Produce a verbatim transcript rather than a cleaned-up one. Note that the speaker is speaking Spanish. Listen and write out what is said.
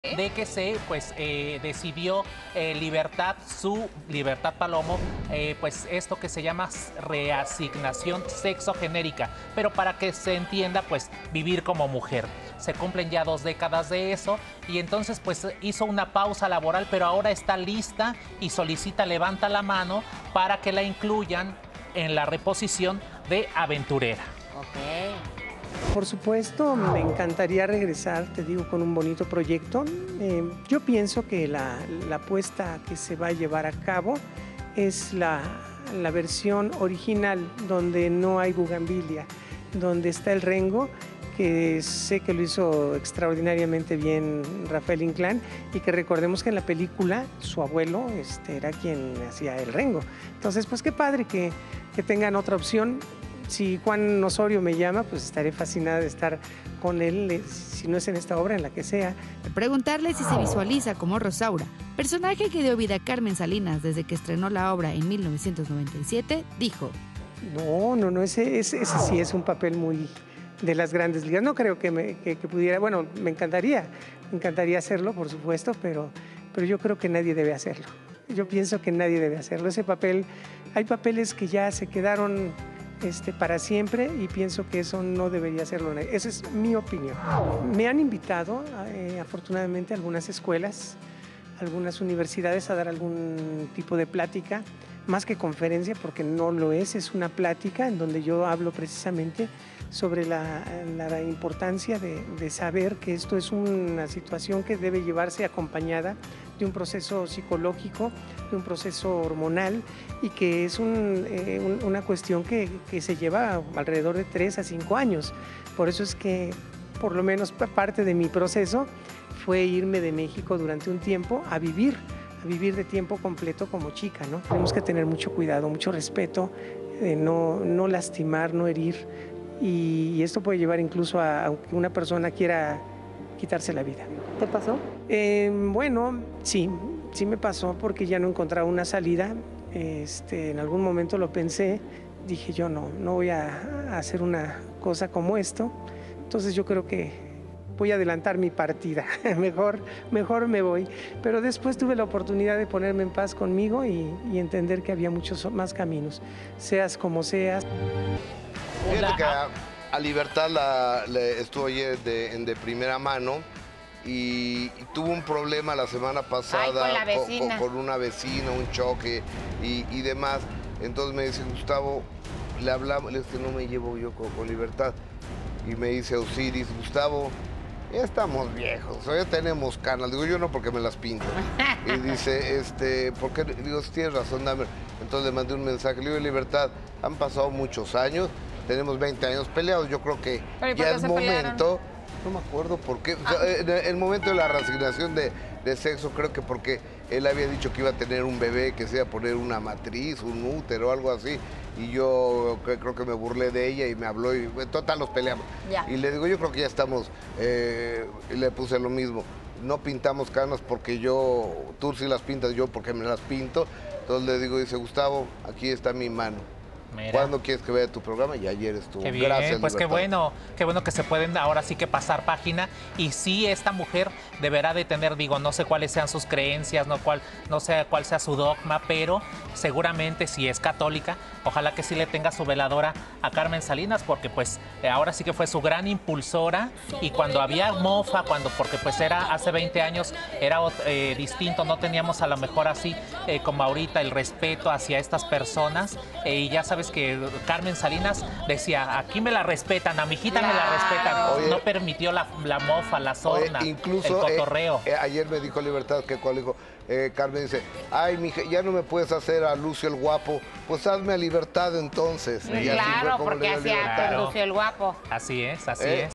De que se pues eh, decidió eh, Libertad, su Libertad Palomo, eh, pues esto que se llama reasignación sexogenérica, pero para que se entienda, pues vivir como mujer. Se cumplen ya dos décadas de eso y entonces pues hizo una pausa laboral, pero ahora está lista y solicita, levanta la mano para que la incluyan en la reposición de aventurera. Ok. Por supuesto, me encantaría regresar, te digo, con un bonito proyecto. Eh, yo pienso que la, la apuesta que se va a llevar a cabo es la, la versión original, donde no hay bugambilia, donde está el rengo, que sé que lo hizo extraordinariamente bien Rafael Inclán, y que recordemos que en la película su abuelo este, era quien hacía el rengo. Entonces, pues qué padre que, que tengan otra opción. Si Juan Osorio me llama, pues estaré fascinada de estar con él, si no es en esta obra, en la que sea. Al preguntarle si se visualiza como Rosaura, personaje que dio vida a Carmen Salinas desde que estrenó la obra en mil novecientos noventa y siete, dijo: No, no, no, ese, ese, ese sí es un papel muy de las grandes ligas. No creo que, me, que, que pudiera, bueno, me encantaría, me encantaría hacerlo, por supuesto, pero, pero yo creo que nadie debe hacerlo. Yo pienso que nadie debe hacerlo. Ese papel, hay papeles que ya se quedaron Este, para siempre, y pienso que eso no debería serlo. Esa es mi opinión. Me han invitado, eh, afortunadamente, a algunas escuelas, algunas universidades a dar algún tipo de plática, más que conferencia, porque no lo es, es una plática en donde yo hablo precisamente sobre la, la importancia de, de saber que esto es una situación que debe llevarse acompañada de un proceso psicológico, de un proceso hormonal, y que es un, eh, un, una cuestión que, que se lleva alrededor de tres a cinco años. Por eso es que, por lo menos parte de mi proceso, fue irme de México durante un tiempo a vivir, a vivir de tiempo completo como chica, ¿no? Tenemos que tener mucho cuidado, mucho respeto, de no, no lastimar, no herir, y, y esto puede llevar incluso a, a que una persona quiera quitarse la vida. ¿Te pasó? Eh, bueno, sí, sí me pasó, porque ya no encontraba una salida. Este, en algún momento lo pensé, dije yo no, no voy a, a hacer una cosa como esto, entonces yo creo que voy a adelantar mi partida, mejor, mejor me voy. Pero después tuve la oportunidad de ponerme en paz conmigo y, y entender que había muchos más caminos, seas como seas. Fíjate que a, a Libertad la, le estuvo ayer de, en de primera mano y, y tuvo un problema la semana pasada. Ay, con la vecina. Con, con una vecina, un choque y, y demás. Entonces me dice, Gustavo, le hablamos, le dije, no me llevo yo con, con Libertad. Y me dice Osiris, Gustavo, ya estamos viejos, ya tenemos canas. Digo, yo no, porque me las pinto. Y dice, este, ¿por qué? Digo, tienes razón, dame. Entonces le mandé un mensaje, le digo, Libertad, han pasado muchos años, tenemos veinte años peleados, yo creo que ya es momento, no me acuerdo por qué, o sea, en el momento de la resignación de, de sexo, creo que porque él había dicho que iba a tener un bebé, que se iba a poner una matriz, un útero, algo así, y yo creo que me burlé de ella y me habló y en total nos peleamos. Ya. Y le digo, yo creo que ya estamos, eh, y le puse lo mismo, no pintamos canas porque yo, tú sí las pintas, yo porque me las pinto. Entonces le digo, dice, Gustavo, aquí está mi mano. Mira. ¿Cuándo quieres que vea tu programa? Y ayer estuvo. Qué bien, Gracias, pues qué Libertad. bueno, qué bueno que se pueden ahora sí que pasar página. Y sí, esta mujer deberá de tener, digo, no sé cuáles sean sus creencias, no, cuál, no sé cuál sea su dogma, pero seguramente si es católica, ojalá que sí le tenga su veladora a Carmen Salinas, porque pues ahora sí que fue su gran impulsora. Y cuando había mofa, cuando, porque pues era hace veinte años, era eh, distinto, no teníamos a lo mejor así eh, como ahorita el respeto hacia estas personas. Eh, y ya sabes que Carmen Salinas decía, aquí me la respetan, a mi hijita Claro. me la respetan. Oye, no permitió la, la mofa, la sorna, Oye, incluso, el cotorreo. eh, eh, ayer me dijo Libertad que cuál dijo, eh, Carmen dice, ay, mija, ya no me puedes hacer a Lucio el guapo, pues hazme a Libertad entonces. Y así fue Claro, como le porque dio hacía Libertad. con Lucio el guapo. Así es, así Eh, es.